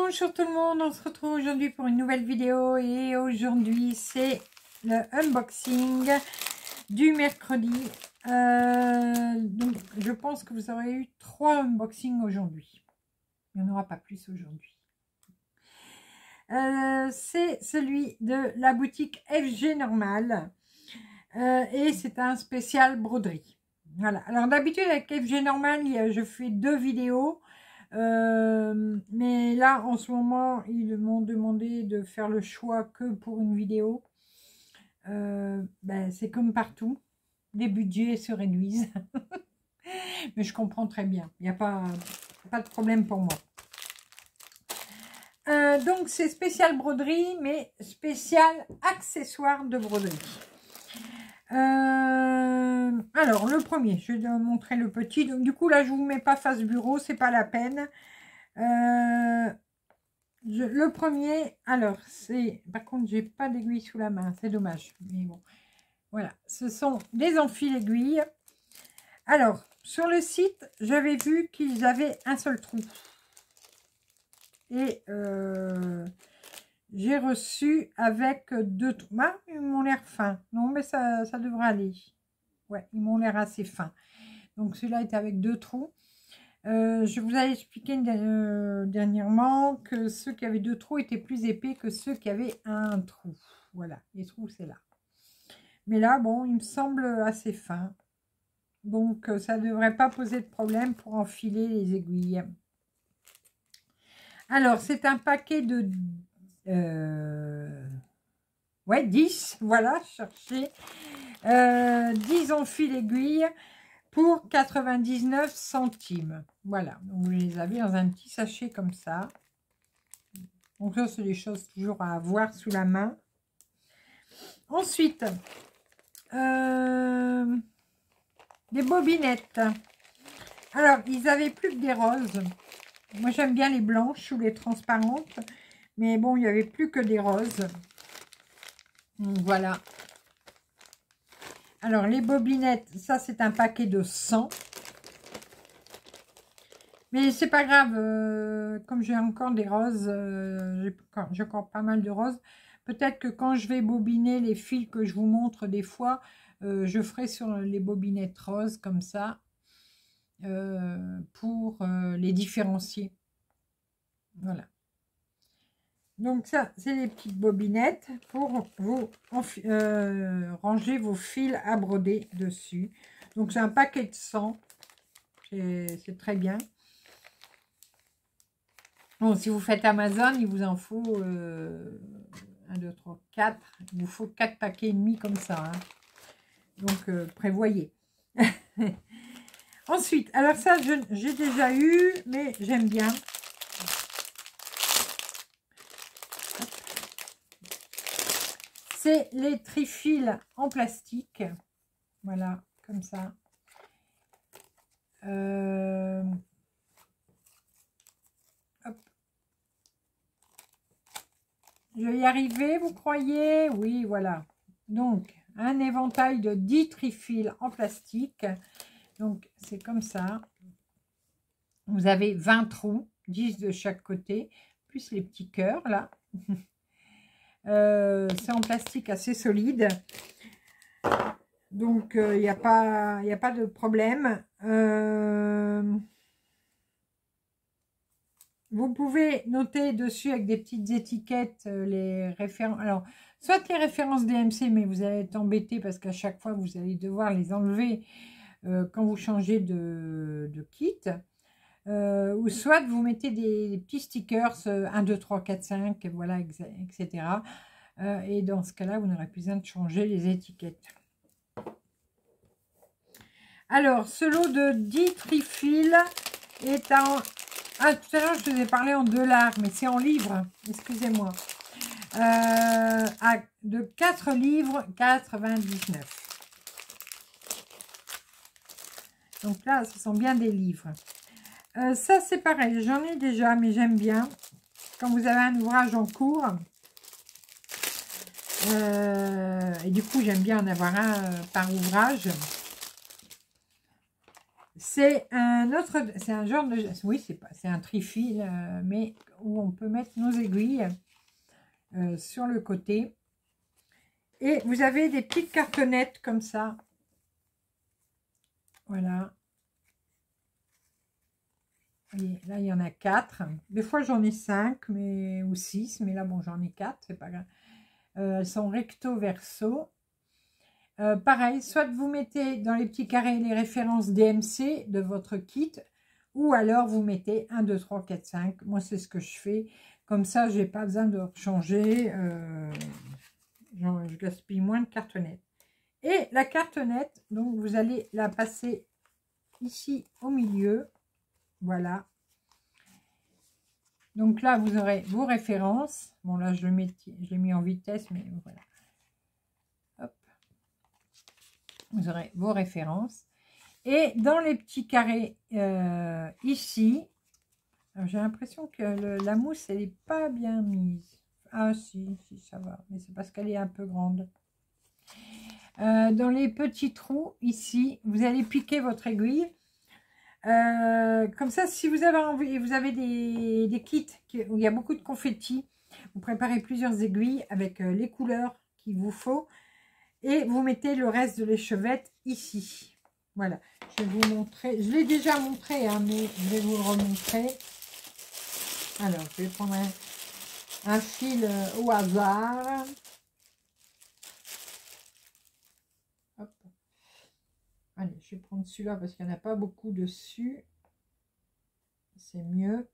Bonjour tout le monde, on se retrouve aujourd'hui pour une nouvelle vidéo et aujourd'hui c'est le unboxing du mercredi. Donc je pense que vous aurez eu 3 unboxings aujourd'hui. Il n'y en aura pas plus aujourd'hui. C'est celui de la boutique FG Normal et c'est un spécial broderie. Voilà. Alors d'habitude avec FG Normal, je fais 2 vidéos. Mais là en ce moment ils m'ont demandé de faire le choix que pour une vidéo. C'est comme partout, les budgets se réduisent. Mais je comprends très bien, il n'y a pas de problème pour moi. Donc c'est spécial broderie mais spécial accessoire de broderie. Alors le premier, je vais montrer le petit. Donc du coup là je vous mets pas face bureau, c'est pas la peine. Le premier, alors c'est, par contre j'ai pas d'aiguille sous la main, c'est dommage, mais bon, voilà, ce sont des enfils aiguilles. Alors sur le site j'avais vu qu'ils avaient un seul trou et j'ai reçu avec 2 trous. Ah, ils m'ont l'air fins, non mais ça devrait aller, ouais, ils m'ont l'air assez fins. Donc celui-là est avec 2 trous. Je vous avais expliqué dernièrement que ceux qui avaient 2 trous étaient plus épais que ceux qui avaient un trou. Voilà, les trous c'est là. Mais là, bon, il me semble assez fin. Donc, ça ne devrait pas poser de problème pour enfiler les aiguilles. Alors, c'est un paquet de... 10, voilà, cherchez. 10 enfils aiguilles pour 99 centimes. Voilà, donc vous les avez dans un petit sachet comme ça. Donc ça, c'est des choses toujours à avoir sous la main. Ensuite, des bobinettes. Alors, ils avaient plus que des roses. Moi, j'aime bien les blanches ou les transparentes. Mais bon, il n'y avait plus que des roses. Donc voilà. Alors, les bobinettes, ça, c'est un paquet de 100. Mais c'est pas grave, comme j'ai encore des roses, j'ai encore pas mal de roses. Peut-être que quand je vais bobiner les fils que je vous montre des fois, je ferai sur les bobinettes roses comme ça, pour les différencier. Voilà. Donc ça, c'est les petites bobinettes pour vous ranger vos fils à broder dessus. Donc c'est un paquet de 100, c'est très bien. Bon, si vous faites Amazon, il vous en faut 1, 2, 3, 4. Il vous faut 4 paquets et demi comme ça. Hein. Donc, prévoyez. Ensuite, alors ça, j'ai déjà eu, mais j'aime bien. C'est les trifils en plastique. Voilà, comme ça. Je vais y arriver, vous croyez? Oui, voilà. Donc, un éventail de 10 trifils en plastique. Donc, c'est comme ça. Vous avez 20 trous, 10 de chaque côté, plus les petits cœurs, là. C'est en plastique assez solide. Donc, il n'y a pas de problème. Vous pouvez noter dessus avec des petites étiquettes les références. Alors, soit les références DMC, mais vous allez être embêté parce qu'à chaque fois, vous allez devoir les enlever quand vous changez de kit. Ou soit vous mettez des petits stickers 1, 2, 3, 4, 5, voilà, etc. Et dans ce cas-là, vous n'aurez plus besoin de changer les étiquettes. Alors, ce lot de 10 trifils est en... Ah, tout à l'heure, je vous ai parlé en $, mais c'est en livres, excusez-moi. De 4 livres, 4,99. Donc là, ce sont bien des livres. Ça, c'est pareil, j'en ai déjà, mais j'aime bien. Quand vous avez un ouvrage en cours. Et du coup, j'aime bien en avoir un par ouvrage. C'est un autre, c'est un genre de, oui, c'est un trifil, mais où on peut mettre nos aiguilles sur le côté. Et vous avez des petites cartonnettes comme ça. Voilà. Vous voyez, là, il y en a 4. Des fois, j'en ai 5 mais, ou 6, mais là, bon, j'en ai 4, c'est pas grave. Elles sont recto verso. Pareil, soit vous mettez dans les petits carrés les références DMC de votre kit, ou alors vous mettez 1, 2, 3, 4, 5. Moi, c'est ce que je fais. Comme ça, je n'ai pas besoin de changer. Je gaspille moins de cartonnettes. Et la cartonnette, donc vous allez la passer ici au milieu. Voilà. Donc là, vous aurez vos références. Bon, là, je l'ai mis en vitesse, mais voilà. Hop. Vous aurez vos références. Et dans les petits carrés ici, j'ai l'impression que la mousse, elle n'est pas bien mise. Ah si, si, ça va. Mais c'est parce qu'elle est un peu grande. Dans les petits trous, ici, vous allez piquer votre aiguille. Comme ça, si vous avez envie, vous avez des kits où il y a beaucoup de confettis, vous préparez plusieurs aiguilles avec les couleurs qu'il vous faut. Et vous mettez le reste de l'échevette ici. Voilà, je vais vous montrer. Je l'ai déjà montré, hein, mais je vais vous le remontrer. Alors, je vais prendre un fil au hasard. Hop. Allez, je vais prendre celui-là parce qu'il n'y en a pas beaucoup dessus. C'est mieux.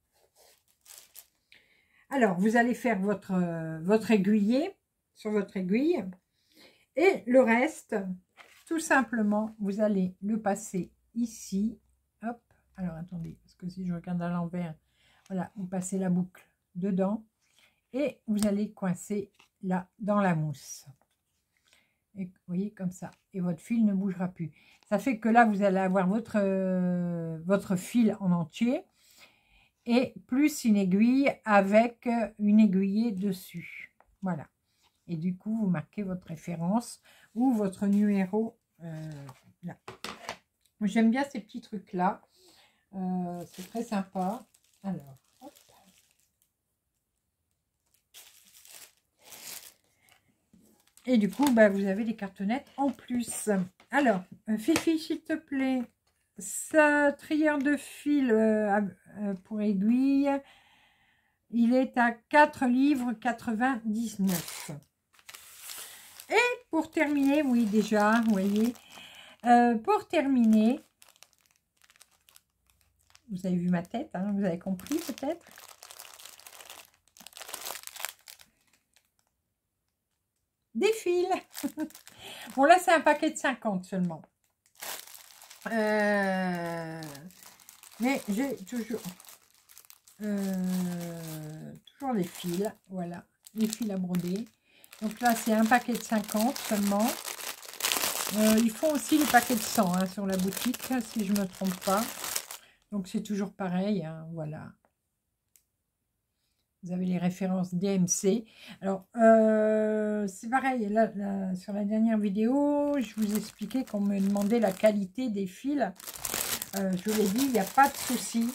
Alors, vous allez faire votre aiguillet sur votre aiguille. Et le reste, tout simplement, vous allez le passer ici. Hop. Alors, attendez, parce que si je regarde à l'envers, voilà, vous passez la boucle dedans. Et vous allez coincer là, dans la mousse. Et vous voyez, comme ça. Et votre fil ne bougera plus. Ça fait que là, vous allez avoir votre fil en entier. Et plus une aiguille avec une aiguillée dessus. Voilà. Et du coup, vous marquez votre référence ou votre numéro là. J'aime bien ces petits trucs-là. C'est très sympa. Alors, hop. Et du coup, bah, vous avez des cartonnettes en plus. Alors, Fifi, s'il te plaît, ce trieur de fil pour aiguille, il est à 4,99 livres. Et pour terminer, oui, déjà, vous voyez, pour terminer, vous avez vu ma tête, hein, vous avez compris peut-être. Des fils. Bon, là, c'est un paquet de 50 seulement. Mais j'ai toujours les fils. Voilà, les fils à broder. Donc là, c'est un paquet de 50 seulement. Ils font aussi les paquets de 100 hein, sur la boutique, si je ne me trompe pas. Donc, c'est toujours pareil. Hein, voilà. Vous avez les références DMC. Alors, c'est pareil. Là, sur la dernière vidéo, je vous expliquais qu'on me demandait la qualité des fils. Je vous l'ai dit, il n'y a pas de souci.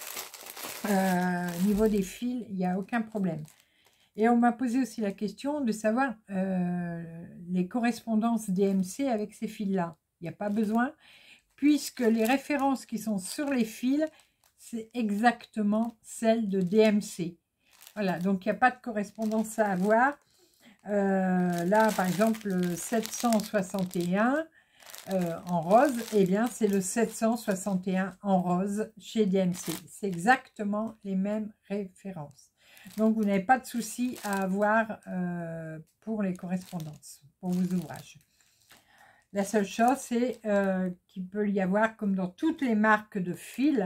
Au niveau des fils, il n'y a aucun problème. Et on m'a posé aussi la question de savoir les correspondances DMC avec ces fils-là. Il n'y a pas besoin, puisque les références qui sont sur les fils, c'est exactement celles de DMC. Voilà, donc il n'y a pas de correspondance à avoir. Là, par exemple, le 761 en rose, eh bien, c'est le 761 en rose chez DMC. C'est exactement les mêmes références. Donc, vous n'avez pas de souci à avoir pour les correspondances, pour vos ouvrages. La seule chose, c'est qu'il peut y avoir, comme dans toutes les marques de fils,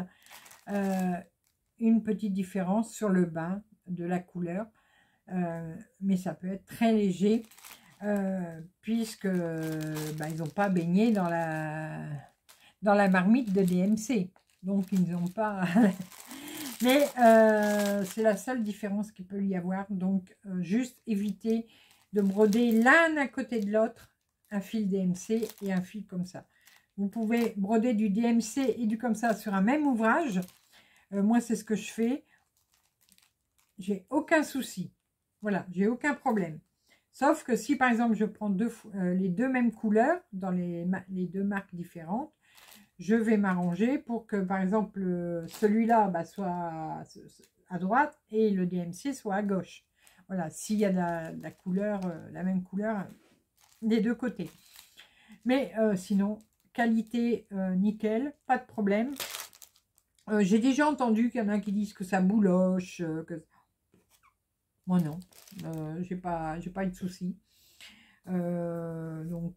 une petite différence sur le bas de la couleur. Mais ça peut être très léger, puisque bah, ils n'ont pas baigné dans la marmite de DMC. Donc, ils n'ont pas... Mais c'est la seule différence qu'il peut y avoir. Donc, juste éviter de broder l'un à côté de l'autre, un fil DMC et un fil comme ça. Vous pouvez broder du DMC et du comme ça sur un même ouvrage. Moi, c'est ce que je fais. J'ai aucun souci. Voilà, j'ai aucun problème. Sauf que si, par exemple, je prends les deux mêmes couleurs dans les deux marques différentes, je vais m'arranger pour que, par exemple, celui-là soit à droite et le DMC soit à gauche. Voilà, s'il y a la couleur, la même couleur des deux côtés. Mais sinon, qualité nickel, pas de problème. J'ai déjà entendu qu'il y en a qui disent que ça bouloche. Moi non, j'ai pas eu de soucis. Donc,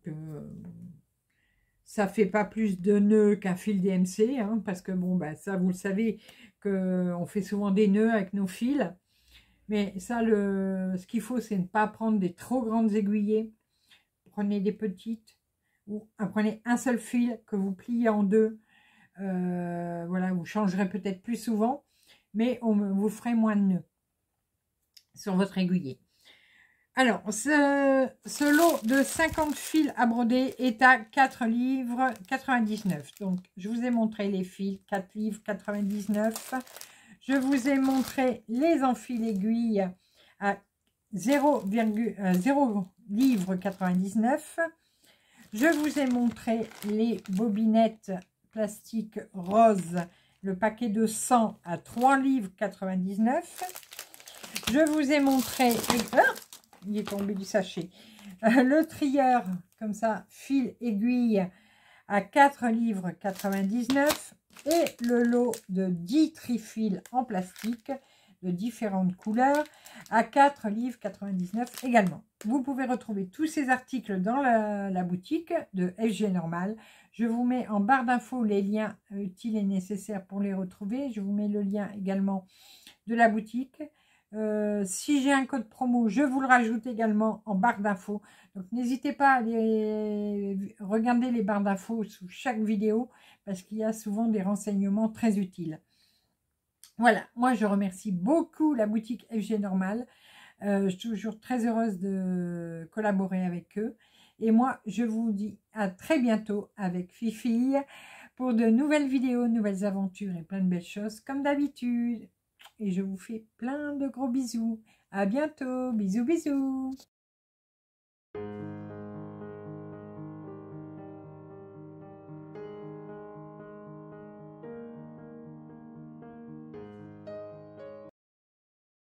ça fait pas plus de nœuds qu'un fil DMC, hein, parce que bon, ça vous le savez, qu'on fait souvent des nœuds avec nos fils. Mais ça, ce qu'il faut, c'est ne pas prendre des trop grandes aiguillées. Prenez des petites, ou prenez un seul fil que vous pliez en deux. Voilà, vous changerez peut-être plus souvent, mais vous ferez moins de nœuds sur votre aiguillé. Alors, ce lot de 50 fils à broder est à 4 livres 99. Donc, je vous ai montré les fils, 4 livres 99. Je vous ai montré les enfils aiguilles à 0 livre 99. Je vous ai montré les bobinettes plastiques roses, le paquet de 100 à 3 livres 99. Je vous ai montré, il est tombé du sachet, le trieur, comme ça, fil aiguille à 4 livres 99 et le lot de 10 trifils en plastique de différentes couleurs à 4 livres 99 également. Vous pouvez retrouver tous ces articles dans la boutique de FG Normal. Je vous mets en barre d'infos les liens utiles et nécessaires pour les retrouver. Je vous mets le lien également de la boutique. Si j'ai un code promo, je vous le rajoute également en barre d'infos. Donc n'hésitez pas à aller regarder les barres d'infos sous chaque vidéo parce qu'il y a souvent des renseignements très utiles. Voilà, moi je remercie beaucoup la boutique FG Normal. Je suis toujours très heureuse de collaborer avec eux. Et moi, je vous dis à très bientôt avec Fifi pour de nouvelles vidéos, nouvelles aventures et plein de belles choses comme d'habitude. Et je vous fais plein de gros bisous. À bientôt. Bisous, bisous.